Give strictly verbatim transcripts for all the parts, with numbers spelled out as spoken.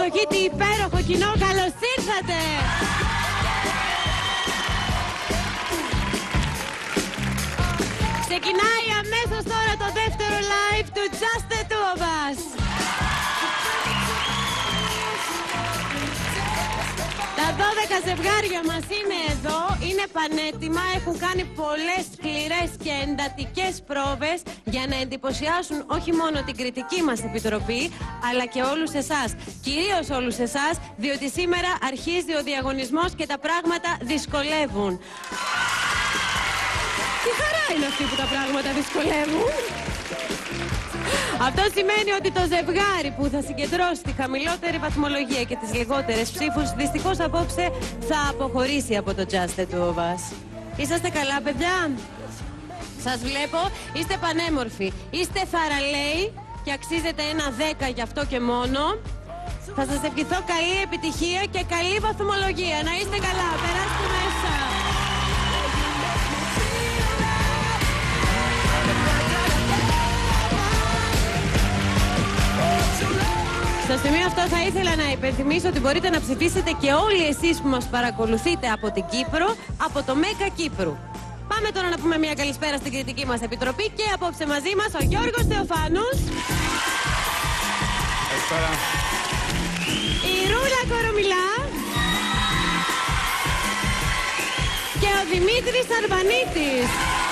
υποδοχή, τι υπέροχο κοινό, καλώς ήρθατε! Ξεκινάει αμέσως τώρα το δεύτερο live του Just the Two of Us. Τα δώδεκα ζευγάρια μας είναι εδώ, είναι πανέτοιμα, έχουν κάνει πολλές σκληρές και εντατικές πρόβες για να εντυπωσιάσουν όχι μόνο την κριτική μας επιτροπή, αλλά και όλους εσάς. Κυρίως όλους εσάς, διότι σήμερα αρχίζει ο διαγωνισμός και τα πράγματα δυσκολεύουν. Τι χαρά είναι αυτή που τα πράγματα δυσκολεύουν. Αυτό σημαίνει ότι το ζευγάρι που θα συγκεντρώσει τη χαμηλότερη βαθμολογία και τις λιγότερες ψήφους δυστυχώς απόψε θα αποχωρήσει από το Just the Two of Us. Είσαστε καλά, παιδιά? Σας βλέπω, είστε πανέμορφοι, είστε θαραλέοι και αξίζετε ένα δέκα γι' αυτό και μόνο. Θα σας ευχηθώ καλή επιτυχία και καλή βαθμολογία. Να είστε καλά, περάστε μέσα. Στο σημείο αυτό θα ήθελα να υπενθυμίσω ότι μπορείτε να ψηφίσετε και όλοι εσείς που μας παρακολουθείτε από την Κύπρο, από το Μέγκα Κύπρου. Πάμε τώρα να πούμε μια καλησπέρα στην κριτική μας επιτροπή και απόψε μαζί μας ο Γιώργος Θεοφάνους. Καλησπέρα. Η Ρούλα Κορομιλά. Και ο Δημήτρης Αρβανίτης.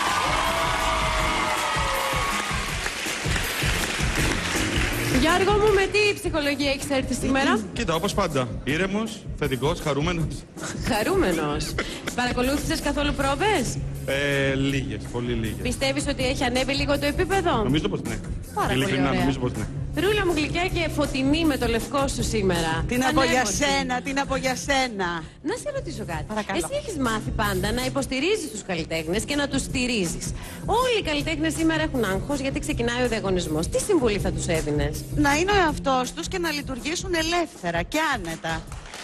Γιώργο μου, με τι ψυχολογία έχεις έρθει σήμερα? Κοίτα, όπως πάντα. Ήρεμος, θετικός, χαρούμενος. Χαρούμενος. Παρακολούθησες καθόλου πρόβες? Ε, λίγες, πολύ λίγες. Πιστεύεις ότι έχει ανέβει λίγο το επίπεδο? Νομίζω πως ναι. Πάρα πολύ Ειλικρινά, ωραία. νομίζω πως ναι. Ρούλα μου γλυκιά και φωτεινή με το λευκό σου σήμερα. Τι να πω για Πανέμορφη. σένα, τι να πω για σένα. Να σε ρωτήσω κάτι. Παρακαλώ. Εσύ έχεις μάθει πάντα να υποστηρίζεις τους καλλιτέχνες και να τους στηρίζεις. Όλοι οι καλλιτέχνες σήμερα έχουν άγχος γιατί ξεκινάει ο διαγωνισμός. Τι συμβουλή θα τους έδινες? Να είναι ο εαυτός τους και να λειτουργήσουν ελεύθερα και άνετα.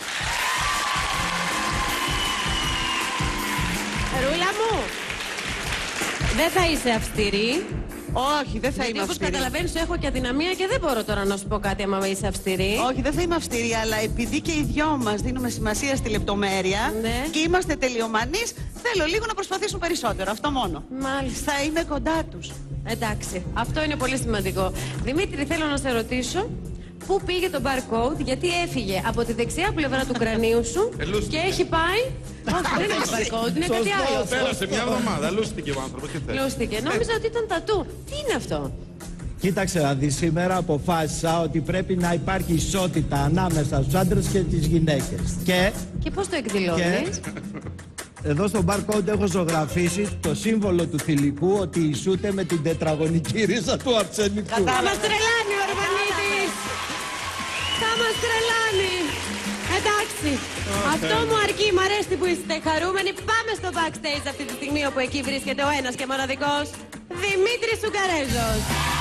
Ρούλα μου, δεν θα είσαι αυστηρή. Όχι, δεν θα Γιατί είμαι όπως αυστηρή. καταλαβαίνεις έχω και αδυναμία και δεν μπορώ τώρα να σου πω κάτι άμα είσαι αυστηρή. Όχι, δεν θα είμαι αυστηρή, αλλά επειδή και οι δυο μας δίνουμε σημασία στη λεπτομέρεια Ναι. και είμαστε τελειομανείς, θέλω λίγο να προσπαθήσουν περισσότερο. Αυτό μόνο. Μάλιστα. Θα είμαι κοντά τους. Εντάξει, αυτό είναι πολύ σημαντικό. Δημήτρη, θέλω να σε ρωτήσω, πού πήγε το barcode, γιατί έφυγε από τη δεξιά πλευρά του κρανίου σου Ελούστηκε. και έχει πάει. Όχι, δεν είναι barcode, είναι κάτι άλλο. Πέρασε μια εβδομάδα, λούστηκε ο άνθρωπος και θες. Λούστηκε. Νόμιζα ότι ήταν τατού. Τι είναι αυτό? Κοίταξε να δεις, σήμερα αποφάσισα ότι πρέπει να υπάρχει ισότητα ανάμεσα στους άντρες και τις γυναίκες. Και, Και πώς το εκδηλώνεις? εδώ στο barcode έχω ζωγραφίσει το σύμβολο του θηλυκού ότι ισούται με την τετραγωνική ρίζα του αρσενικού. Θα μας τρελάνει ο Αρβανίτης! Θα μας τρελάνει! Εντάξει, αυτό μου αρκεί, μ' αρέσει που είστε χαρούμενοι. Πάμε στο backstage αυτή τη στιγμή όπου εκεί βρίσκεται ο ένας και μοναδικός Δημήτρης Σουγκαρέζος.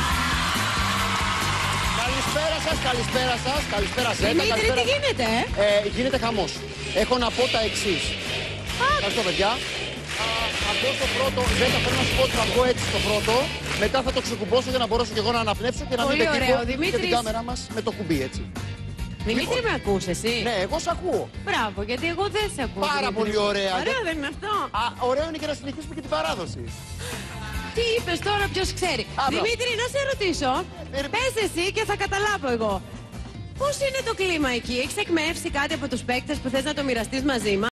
Καλησπέρα σας, καλησπέρα σας, καλησπέρα Ζέτα, Δημήτρη, καλησπέρα. τι γίνεται? Ε, γίνεται χαμός. Έχω να πω τα εξής. Ευχαριστώ παιδιά. Α, αυτό το πρώτο, Ζέτα, θέλω να σου πω ότι θα βγω έτσι στο πρώτο. Μετά θα το ξεκουμπώσω για να μπορέσω και εγώ να αναπνεύσω και να Πολύ μην ωραίο, πετύχω και Δημήτρης. την κάμερά μας με το κουμπί έτσι. Δημήτρη, με ακούς εσύ? Ναι, εγώ σ' ακούω. Μπράβο, γιατί εγώ δεν σε ακούω. Πάρα Δημήτρη. πολύ ωραία. Ωραίο δεν είναι αυτό? Α, ωραίο είναι και να συνεχίσουμε και την παράδοση. Τι είπες τώρα, ποιος ξέρει. Α, Δημήτρη, να σε ρωτήσω. Ε, Πες εσύ και θα καταλάβω εγώ. Πώς είναι το κλίμα εκεί, έχεις εκμεύσει κάτι από τους παίκτες που θες να το μοιραστείς μαζί μας?